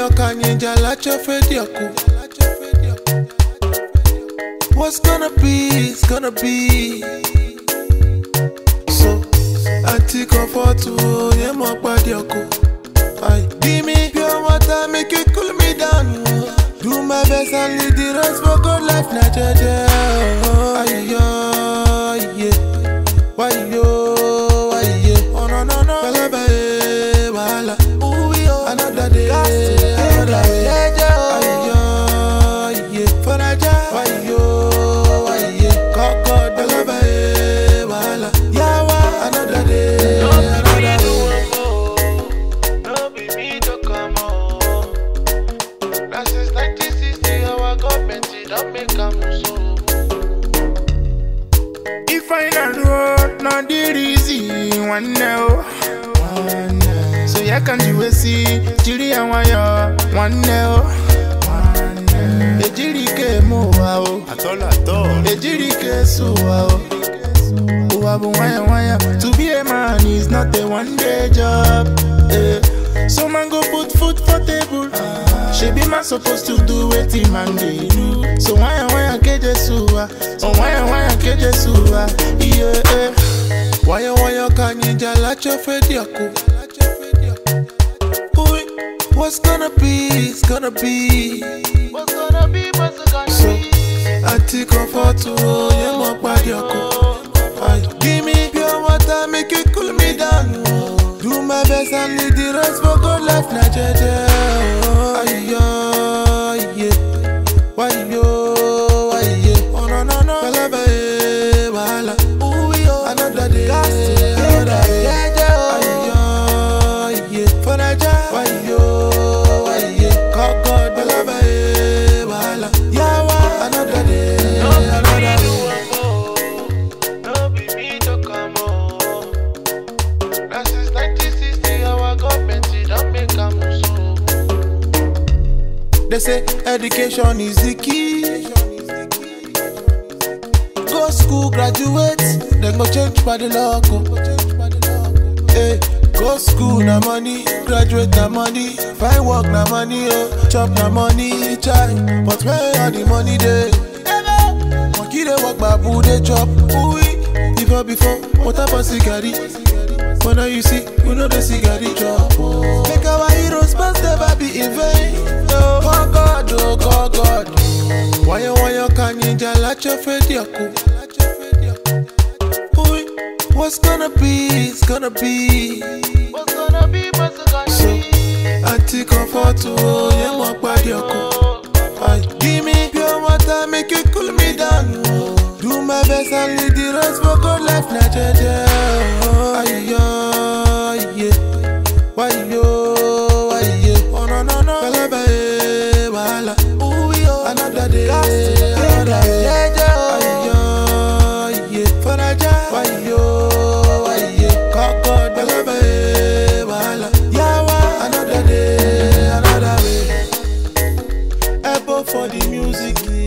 wayo kanyinja lacho fediako. What's gonna be, it's gonna be. So, Auntie comfort to yemo padiako. Give me pure water, make it cool me down. Do my best and lead the rest for good life, na jaja. Why yo? Oh no no no. Wala. Ooh yo. Another day. Another day. Faraja. Why yo? Koko. Wala. Yawa. Another day. No be me to come on. Now since 1960, our government don't make a so. If I not road, not the reason one now. So ya can you see, Jiri and Waya, one now. The Jiri ke mo wow, at all. The Jiri ke so wow. To be a man is not a one-day job. So man go put food for table. She be man supposed to do what he man they do. So why keje suwa? Oh why keje suwa? Yeah. Why kanyinja lacho fediako. What's gonna be? It's gonna be. What's gonna be? So Auntie comfort to yemo padiako. Give me pure water, make it cool me down. Do my best and lead the rest for good life, na jaja. Why yo? Oh no no no. Wala. Ooh yo. Another day. Another day. Faraja. Why yo? Koko. Wala. Yawa. Another day. Another day. No be me to come on. Now since 1960, our government don't make a so. They say education is the key. Go school, graduate, then go change by the local. Hey, go school na money, graduate na money, find work na money, chop na money, chai. But where all the money dey? Monkey dey work, babu dey chop. Before, what about cigarette? But now you see, we know the cigarette drop. Make our heroes must never be in vain. Oh God, oh God. Why kanyinja lacho fediako. What's gonna be, it's gonna be. What's gonna be, so Auntie comfort to yemo padiako. Give me pure water, make it cool me down. Do my best and lead the rest for good life, na jaja. Why yo? Oh no no no. Wala. Ooh yo. Another day. Another day. Faraja. Why yo? Koko. Wala. Yawa. Another day. Another way. AIRBOVE for the music.